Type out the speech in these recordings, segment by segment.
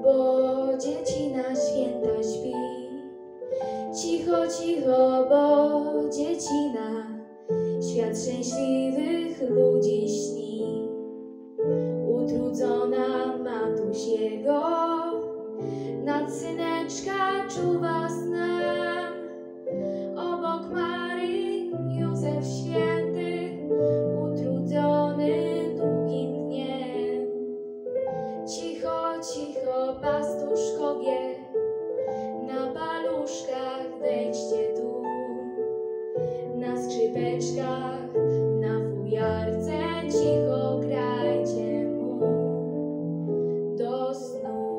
bo dziecina święta śpi. Cicho, cicho, bo dziecina świat szczęśliwych ludzi śni. Utrudzona matuś jego nad syneczka czuwa snem. Obok Maryi Józef święty, utrudzony długim dniem. Cicho, cicho, pastuszkowie, na paluszkach wejdźcie tu, na skrzypeczkach, na fujarce cicho grajcie mu do snu.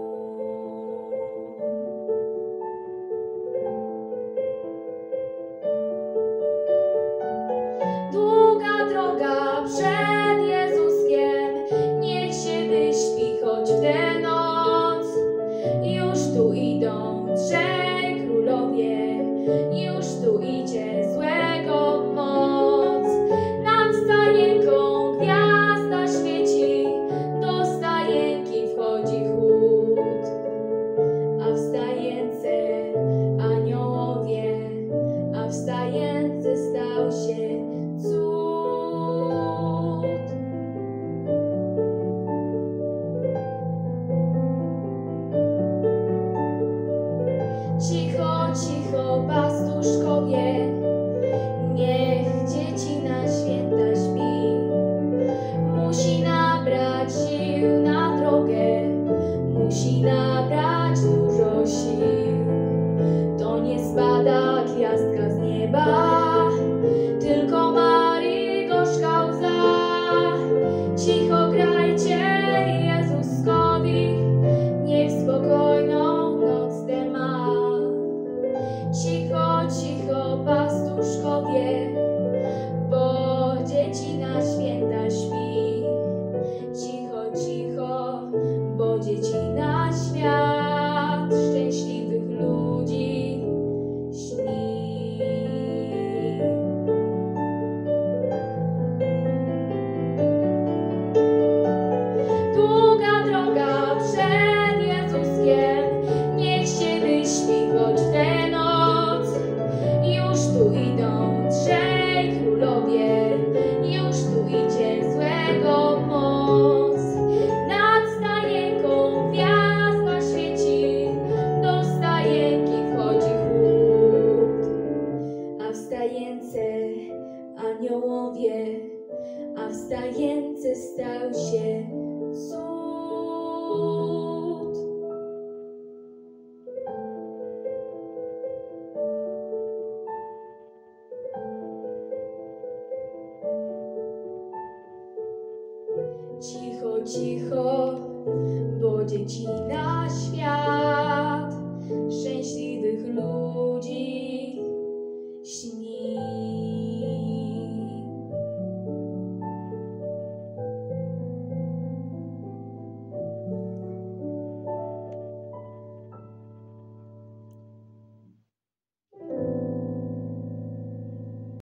Długa droga przed Jezuskiem, niech się wyśpi choć w tę noc. Już tu idą trzej królowie, już tu idzie złego moc. Nad stajenką gwiazda świeci, do stajenki wchodzi chłód. A w stajence aniołowie, a w stajence stał się cud. Cicho, cicho, pastuszkowie, niech dziecina święta śpi. Musi nabrać sił na drogę, musi nabrać dużo sił. To nie spada gwiazdka z nieba, tylko Marii gorzka łza. Cicho grajcie Jezuskowi, niech spokojną noc tę ma. Cicho, cicho, pastuszkowie, bo dziecina święta śpi. Cicho, cicho, bo dziecina świat szczęśliwych ludzi śni. Długa droga przed Jezuskiem, niech się wyśpi choć w tę noc. Już tu idą trzej królowie, już tu idzie złego moc. Nad stajenką gwiazda świeci, do stajenki wchodzi chłód. A w stajence aniołowie, a w stajence stał się cud. Cicho, cicho, bo dziecina świat szczęśliwych ludzi